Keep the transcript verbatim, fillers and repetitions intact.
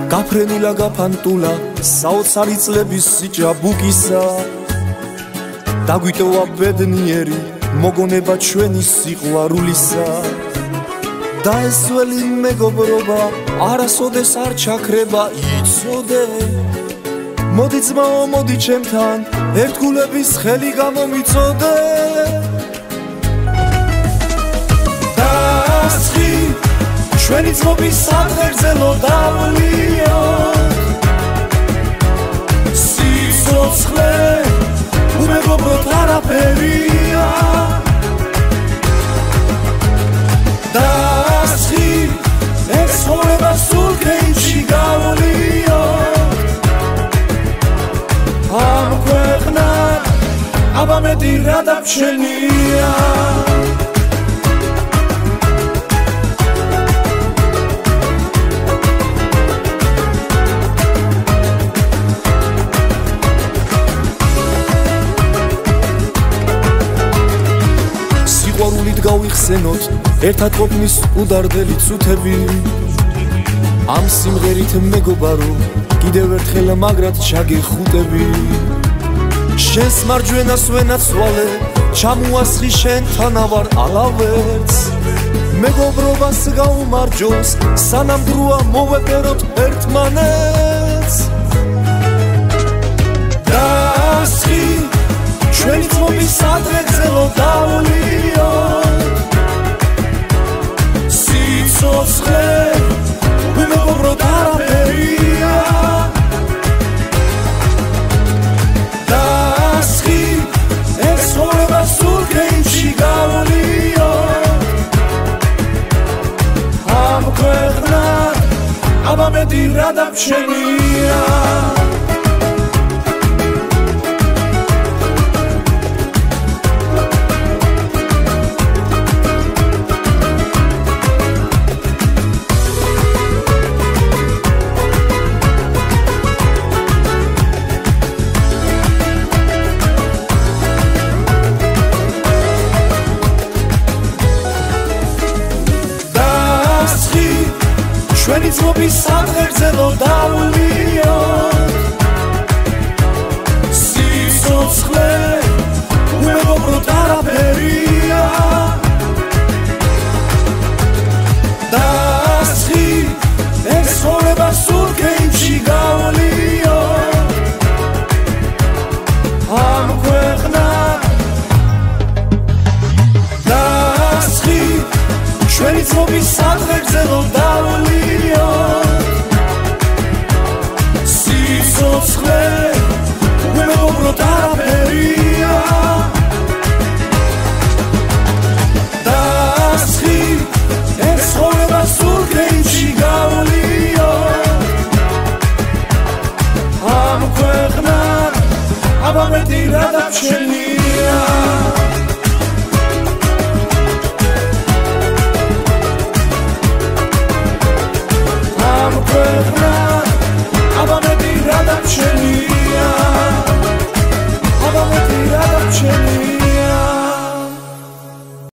გაფრენილა გაფანტულა საოცარი წლების სიჭაბუკისა დაგვიტოვა ბედნიერი მოგონება ჩვენი სიყვარულისა და ეს ძველი მეგობრობა არასოდეს არ ჩაქრება იცოდე მოდი ძმაო მოდი ჩემთან ერთგულების ხელი გამომიწოდე დასხი ჩვენი ძმობის სადღეგრძელო დავლიო სიცოცხლე უმეგობროთ არაფერია დასხი ეს ცხოვრება სულ კენჭი გავლიო ამ ქვეყნად აბა მეტი რა დარჩენია სიყვარულით გავიხსენოთ ერთად ყოფნის უდარდელი წუთები ამ სიმღერით მეგობარო კიდევ ერთხელ მაგრად ჩაგეხუტები შენს მარჯვენას ვენაცვალე ჩამოასხი შენთანავარ ალავერts მეგობრობას გაუმარჯოს სანამ დროა მოვეპეროთ ერთმანეთს დასხი ჩვენი ძმობის სადღეგრძელო დავლიო სიცოცხლე უმეგობროთ არაფერია დასხი ეს ცხოვრება სულ კენჭი გავლიო ამ ქვეყნად აბა მეტი რა დარჩენია ჩვენი ძმობის სადღეგრძელო დავლიო სიცოცხლე უმეგობროთ არაფერია დასხი ეს ცხოვრება სულ კენჭი გავლიო ამ ქვეყნად დასხი ჩვენი ძმობის სადღეგრძელო დავლიო სიცოცხლე უმეგობროთ არაფერია დასხი ეს ცხოვრება სულ კენჭი გავლიო ამ ქვეყნად აბა მეტი რა დარჩენია